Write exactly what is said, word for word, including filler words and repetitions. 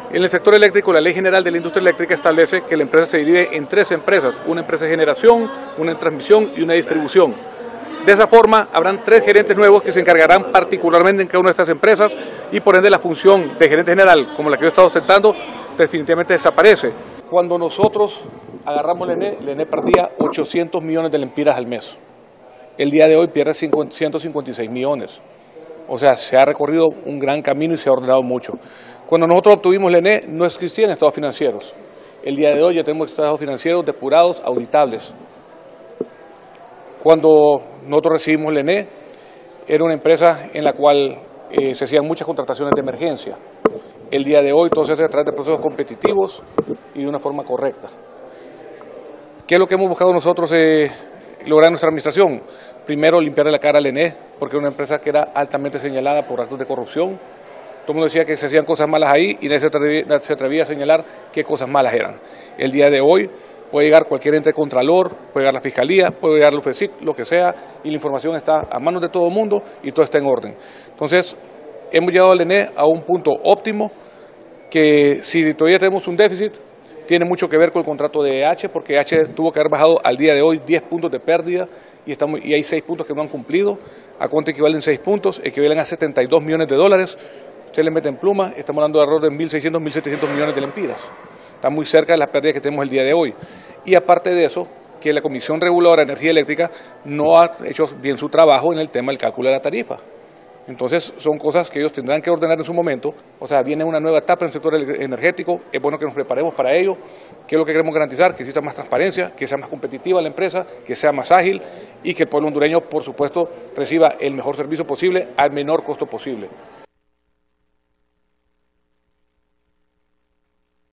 En el sector eléctrico, la Ley General de la Industria Eléctrica establece que la empresa se divide en tres empresas, una empresa de generación, una de transmisión y una de distribución. De esa forma, habrán tres gerentes nuevos que se encargarán particularmente en cada una de estas empresas y por ende la función de gerente general, como la que yo he estado ostentando, definitivamente desaparece. Cuando nosotros agarramos la E N E, la E N E perdía ochocientos millones de lempiras al mes. El día de hoy pierde ciento cincuenta y seis millones. O sea, se ha recorrido un gran camino y se ha ordenado mucho. Cuando nosotros obtuvimos la E N E, no existían estados financieros. El día de hoy ya tenemos estados financieros depurados, auditables. Cuando nosotros recibimos la E N E, era una empresa en la cual eh, se hacían muchas contrataciones de emergencia. El día de hoy todo se hace a través de procesos competitivos y de una forma correcta. ¿Qué es lo que hemos buscado nosotros eh, lograr en nuestra administración? Primero, limpiarle la cara a la E N E, porque era una empresa que era altamente señalada por actos de corrupción. Todo el mundo decía que se hacían cosas malas ahí y nadie se atrevía, nadie se atrevía a señalar qué cosas malas eran. El día de hoy puede llegar cualquier ente contralor, puede llegar la Fiscalía, puede llegar la U F E S I C, lo que sea, y la información está a manos de todo el mundo y todo está en orden. Entonces, hemos llegado a la E N E a un punto óptimo que si todavía tenemos un déficit, tiene mucho que ver con el contrato de E H, porque E H tuvo que haber bajado al día de hoy diez puntos de pérdida y, estamos, y hay seis puntos que no han cumplido. ¿A cuánto equivalen seis puntos? Equivalen a setenta y dos millones de dólares. Usted le mete en pluma, estamos hablando de error de mil seiscientos, mil setecientos millones de lempiras. Está muy cerca de las pérdidas que tenemos el día de hoy. Y aparte de eso, que la Comisión Reguladora de Energía Eléctrica no ha hecho bien su trabajo en el tema del cálculo de la tarifa. Entonces, son cosas que ellos tendrán que ordenar en su momento. O sea, viene una nueva etapa en el sector energético, es bueno que nos preparemos para ello. ¿Qué es lo que queremos garantizar? Que exista más transparencia, que sea más competitiva la empresa, que sea más ágil y que el pueblo hondureño, por supuesto, reciba el mejor servicio posible al menor costo posible.